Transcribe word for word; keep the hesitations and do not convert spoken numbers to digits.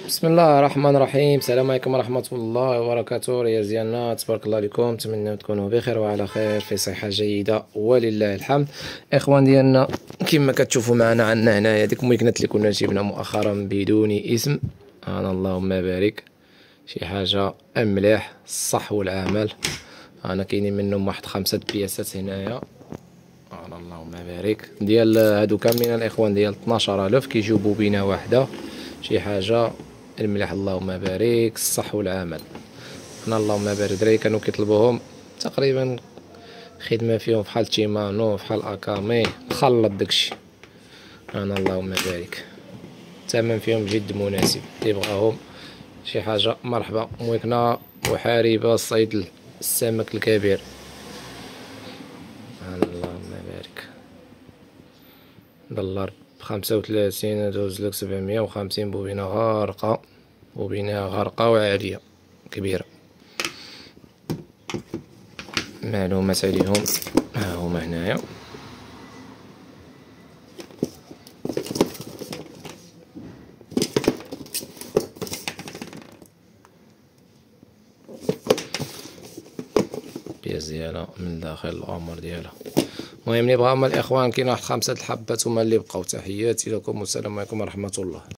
بسم الله الرحمن الرحيم. السلام عليكم ورحمة الله وبركاته. ريال ديالنا تبارك الله عليكم، نتمنى تكونوا بخير وعلى خير في صحة جيدة ولله الحمد. اخوان ديالنا كما كتشوفوا معنا عندنا هنايا ديك المكنات اللي كنا جبنا مؤخرا بدون اسم، انا اللهم بارك، شي حاجة مليح الصح والعمل. انا كاينين منهم واحد خمسة بياسات هنايا، انا اللهم بارك، ديال هادو كاملين الاخوان ديال اثناش ألف، كيجيو بوبينة واحدة، شي حاجة المليح اللهم بارك الصح والعمل. حنا اللهم بارك دراري كانوا كيطلبوهم تقريبا، خدمة فيهم فحال تيمانو فحال اكامي مخلط داكشي، انا اللهم بارك الثمن فيهم جد مناسب. تيبغاهم شي حاجة مرحبا، موكنة وحاربة الصيد السمك الكبير، اللهم بارك. دولار بخمسة وثلاثين دوزلك سبعمية وخمسين بوبينة غارقة، بوبينة غارقة وعالية كبيرة. معلومات عليهم ها هما هنايا. البياس ديالها من داخل الامر ديالها. المهم اللي بغاو هما الاخوان كاين واحد خمسة الحبات هما اللي بقاو. تحياتي لكم والسلام عليكم ورحمة الله.